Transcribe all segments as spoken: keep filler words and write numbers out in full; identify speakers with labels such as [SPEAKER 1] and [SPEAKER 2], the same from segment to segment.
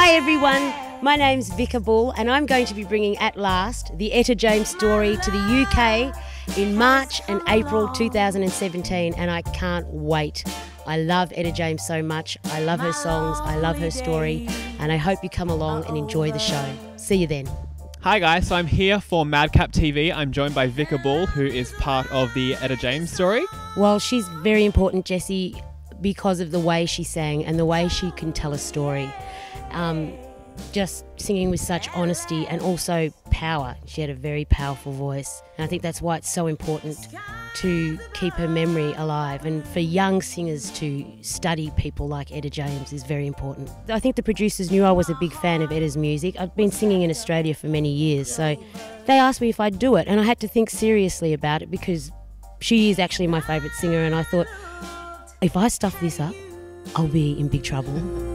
[SPEAKER 1] Hi everyone, my name's Vicka Bull and I'm going to be bringing At Last, the Etta James story to the U K in March and April two thousand seventeen, and I can't wait. I love Etta James so much. I love her songs, I love her story, and I hope you come along and enjoy the show. See you then.
[SPEAKER 2] Hi guys, so I'm here for Madcap T V. I'm joined by Vicka Bull, who is part of the Etta James story.
[SPEAKER 1] Well, she's very important, Jessie, because of the way she sang and the way she can tell a story. Um, just singing with such honesty and also power. She had a very powerful voice, and I think that's why it's so important to keep her memory alive, and for young singers to study people like Etta James is very important. I think the producers knew I was a big fan of Etta's music. I've been singing in Australia for many years, so they asked me if I'd do it, and I had to think seriously about it because she is actually my favourite singer, and I thought, if I stuff this up, I'll be in big trouble.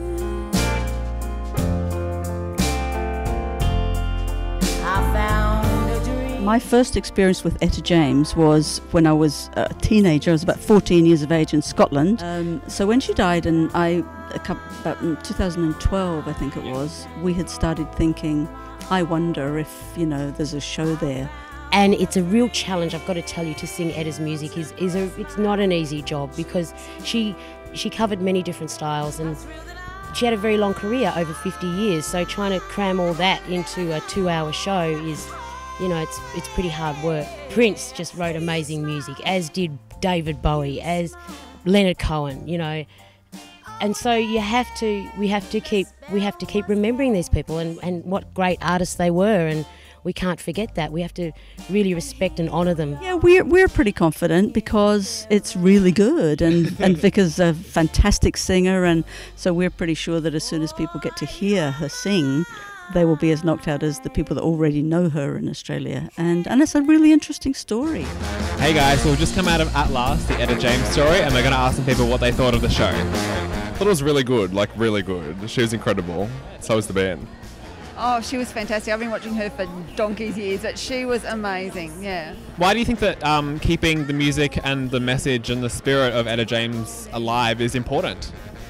[SPEAKER 3] My first experience with Etta James was when I was a teenager. I was about fourteen years of age in Scotland. Um, so when she died, and I, a couple, about in two thousand twelve, I think it was, we had started thinking, I wonder if, you know, there's a show there.
[SPEAKER 1] And it's a real challenge, I've got to tell you, to sing Etta's music. is is a, It's not an easy job because she she covered many different styles, and she had a very long career, over fifty years. So trying to cram all that into a two-hour show is, you know, it's it's pretty hard work. Prince just wrote amazing music, as did David Bowie, as Leonard Cohen, you know. And so you have to, we have to keep, we have to keep remembering these people and, and what great artists they were, and we can't forget that. We have to really respect and honour them.
[SPEAKER 3] Yeah, we're we're pretty confident because it's really good, and and Vicka's a fantastic singer, and so we're pretty sure that as soon as people get to hear her sing, they will be as knocked out as the people that already know her in Australia. And, and it's a really interesting story.
[SPEAKER 2] Hey guys, so we've just come out of At Last, the Etta James story, and we're going to ask some people what they thought of the show.
[SPEAKER 4] I thought it was really good, like really good. She was incredible. So was the band.
[SPEAKER 5] Oh, she was fantastic. I've been watching her for donkey's years, but she was amazing, yeah.
[SPEAKER 2] Why do you think that um, keeping the music and the message and the spirit of Etta James alive is important?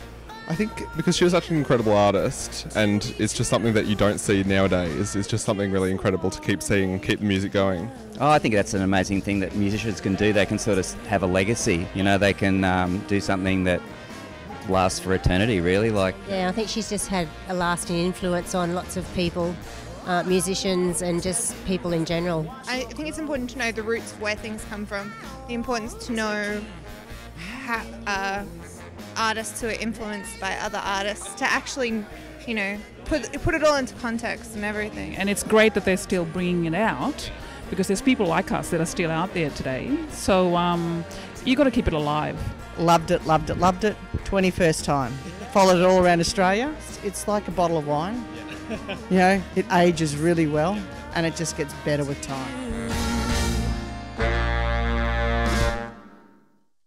[SPEAKER 4] I think because she was such an incredible artist, and it's just something that you don't see nowadays. It's just something really incredible to keep seeing, keep the music going.
[SPEAKER 6] Oh, I think that's an amazing thing that musicians can do. They can sort of have a legacy. You know, they can um, do something that lasts for eternity, really. Like,
[SPEAKER 7] yeah, I think she's just had a lasting influence on lots of people, uh, musicians and just people in general.
[SPEAKER 8] I think it's important to know the roots of where things come from, the importance to know how, uh, artists who are influenced by other artists, to actually, you know, put put it all into context and everything.
[SPEAKER 9] And it's great that they're still bringing it out, because there's people like us that are still out there today. So um, you got to keep it alive.
[SPEAKER 10] Loved it, loved it, loved it. twenty-first time. Followed it all around Australia. It's like a bottle of wine. You know, it ages really well and it just gets better with time.